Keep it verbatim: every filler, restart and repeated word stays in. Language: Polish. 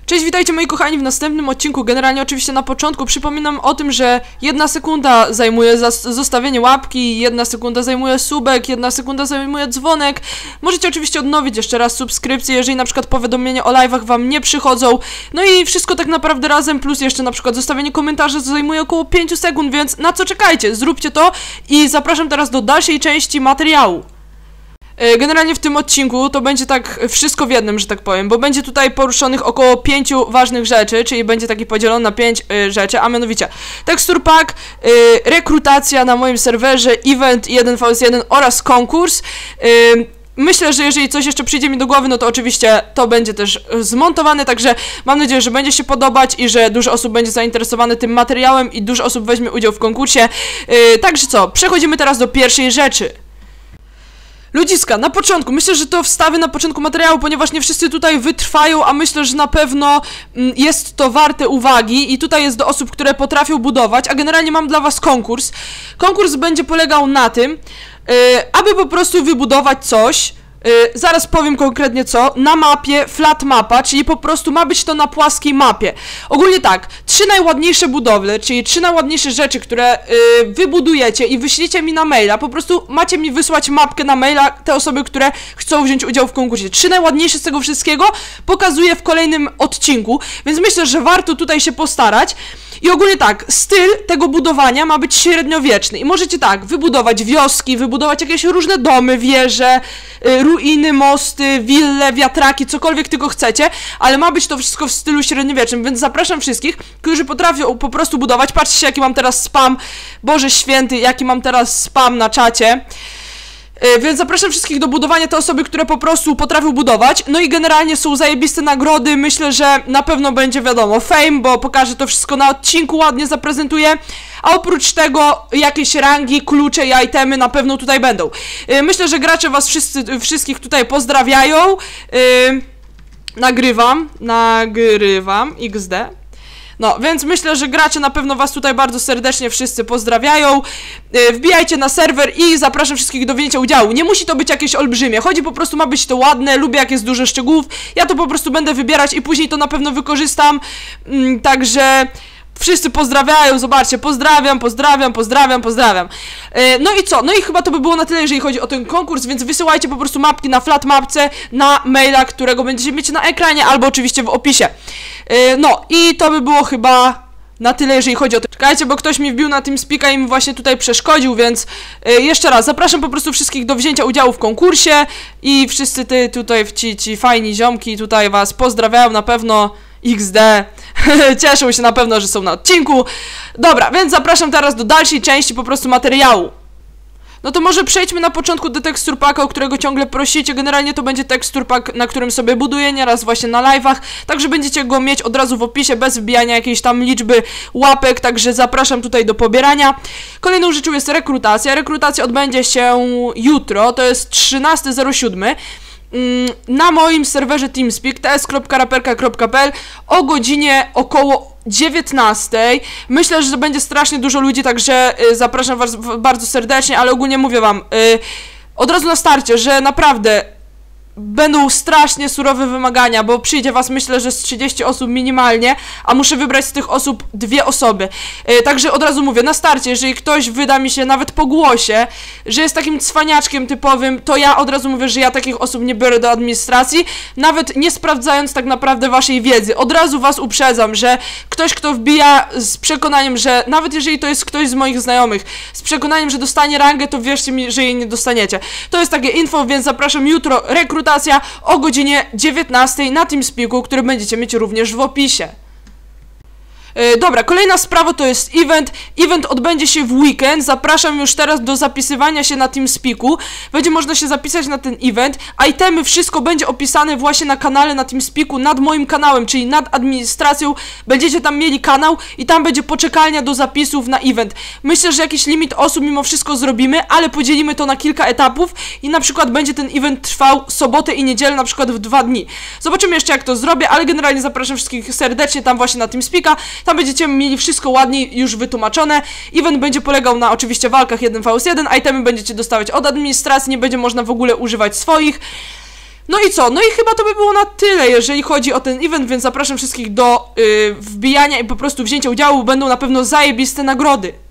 Cześć, witajcie moi kochani w następnym odcinku. Generalnie oczywiście na początku przypominam o tym, że jedna sekunda zajmuje zostawienie łapki, jedna sekunda zajmuje subek, jedna sekunda zajmuje dzwonek. Możecie oczywiście odnowić jeszcze raz subskrypcję, jeżeli na przykład powiadomienia o live'ach wam nie przychodzą. No i wszystko tak naprawdę razem, plus jeszcze na przykład zostawienie komentarzy zajmuje około pięć sekund, więc na co czekajcie? Zróbcie to i zapraszam teraz do dalszej części materiału. Generalnie w tym odcinku to będzie tak wszystko w jednym, że tak powiem, bo będzie tutaj poruszonych około pięciu ważnych rzeczy, czyli będzie taki podzielony na pięć y, rzeczy, a mianowicie tekstur pack, y, rekrutacja na moim serwerze, event jeden V jeden oraz konkurs. Y, Myślę, że jeżeli coś jeszcze przyjdzie mi do głowy, no to oczywiście to będzie też zmontowane, także mam nadzieję, że będzie się podobać i że dużo osób będzie zainteresowane tym materiałem i dużo osób weźmie udział w konkursie. Y, także co, przechodzimy teraz do pierwszej rzeczy. Ludziska, na początku, myślę, że to wstawię na początku materiału, ponieważ nie wszyscy tutaj wytrwają, a myślę, że na pewno mm, jest to warte uwagi i tutaj jest do osób, które potrafią budować, a generalnie mam dla was konkurs. Konkurs będzie polegał na tym, yy, aby po prostu wybudować coś, yy, zaraz powiem konkretnie co, na mapie flat mapa, czyli po prostu ma być to na płaskiej mapie. Ogólnie tak, trzy najładniejsze budowle, czyli trzy najładniejsze rzeczy, które yy, wybudujecie i wyślijcie mi na maila, po prostu macie mi wysłać mapkę na maila, te osoby, które chcą wziąć udział w konkursie. Trzy najładniejsze z tego wszystkiego pokazuję w kolejnym odcinku, więc myślę, że warto tutaj się postarać. I ogólnie tak, styl tego budowania ma być średniowieczny i możecie tak, wybudować wioski, wybudować jakieś różne domy, wieże, y, ruiny, mosty, wille, wiatraki, cokolwiek tylko chcecie, ale ma być to wszystko w stylu średniowiecznym, więc zapraszam wszystkich, którzy potrafią po prostu budować. Patrzcie, jaki mam teraz spam, Boże Święty, jaki mam teraz spam na czacie. Yy, więc zapraszam wszystkich do budowania, te osoby, które po prostu potrafią budować. No i generalnie są zajebiste nagrody, myślę, że na pewno będzie wiadomo fame, bo pokażę to wszystko na odcinku, ładnie zaprezentuję. A oprócz tego jakieś rangi, klucze i itemy na pewno tutaj będą. Yy, myślę, że gracze was wszyscy, wszystkich tutaj pozdrawiają. Yy, nagrywam, nagrywam, iks de. No, więc myślę, że gracze na pewno was tutaj bardzo serdecznie wszyscy pozdrawiają. Yy, wbijajcie na serwer i zapraszam wszystkich do wzięcia udziału. Nie musi to być jakieś olbrzymie, chodzi po prostu, ma być to ładne, lubię jak jest dużo szczegółów. Ja to po prostu będę wybierać i później to na pewno wykorzystam. Yy, także... Wszyscy pozdrawiają, zobaczcie, pozdrawiam, pozdrawiam, pozdrawiam, pozdrawiam. Yy, no i co? No i chyba to by było na tyle, jeżeli chodzi o ten konkurs, więc wysyłajcie po prostu mapki na flat mapce, na maila, którego będziecie mieć na ekranie, albo oczywiście w opisie. Yy, no i to by było chyba na tyle, jeżeli chodzi o to. Czekajcie, bo ktoś mi wbił na TeamSpeaka i mi właśnie tutaj przeszkodził, więc yy, jeszcze raz, zapraszam po prostu wszystkich do wzięcia udziału w konkursie i wszyscy ty tutaj, ci, ci fajni ziomki tutaj was pozdrawiają na pewno. iks de. Cieszą się na pewno, że są na odcinku. Dobra, więc zapraszam teraz do dalszej części po prostu materiału. No to może przejdźmy na początku do tekstur packa, o którego ciągle prosicie. Generalnie to będzie tekstur pack, na którym sobie buduję nieraz właśnie na live'ach. Także będziecie go mieć od razu w opisie, bez wbijania jakiejś tam liczby łapek. Także zapraszam tutaj do pobierania. Kolejną rzeczą jest rekrutacja. Rekrutacja odbędzie się jutro, to jest trzynastego zero siódmego. Na moim serwerze TeamSpeak t s kropka raperka kropka p l o godzinie około dziewiętnastej. Myślę, że będzie strasznie dużo ludzi, także y, zapraszam was bardzo serdecznie, ale ogólnie mówię wam y, od razu na starcie, że naprawdę będą strasznie surowe wymagania, bo przyjdzie was, myślę, że z trzydzieści osób minimalnie, a muszę wybrać z tych osób dwie osoby. Yy, także od razu mówię, na starcie, jeżeli ktoś wyda mi się nawet po głosie, że jest takim cwaniaczkiem typowym, to ja od razu mówię, że ja takich osób nie biorę do administracji, nawet nie sprawdzając tak naprawdę waszej wiedzy. Od razu was uprzedzam, że ktoś, kto wbija z przekonaniem, że nawet jeżeli to jest ktoś z moich znajomych, z przekonaniem, że dostanie rangę, to wierzcie mi, że jej nie dostaniecie. To jest takie info, więc zapraszam jutro, rekrutacja o godzinie dziewiętnastej na TeamSpeaku, który będziecie mieć również w opisie. Yy, dobra, kolejna sprawa to jest event. Event odbędzie się w weekend. Zapraszam już teraz do zapisywania się na TeamSpeaku. Będzie można się zapisać na ten event. Itemy, wszystko będzie opisane właśnie na kanale na TeamSpeaku, nad moim kanałem, czyli nad administracją. Będziecie tam mieli kanał i tam będzie poczekalnia do zapisów na event. Myślę, że jakiś limit osób mimo wszystko zrobimy, ale podzielimy to na kilka etapów i na przykład będzie ten event trwał sobotę i niedzielę, na przykład w dwa dni. Zobaczymy jeszcze, jak to zrobię, ale generalnie zapraszam wszystkich serdecznie tam właśnie na TeamSpeaka. Tam będziecie mieli wszystko ładnie już wytłumaczone. Event będzie polegał na oczywiście walkach jeden V jeden, itemy będziecie dostawać od administracji, nie będzie można w ogóle używać swoich. No i co? No i chyba to by było na tyle, jeżeli chodzi o ten event, więc zapraszam wszystkich do yy, wbijania i po prostu wzięcia udziału, będą na pewno zajebiste nagrody.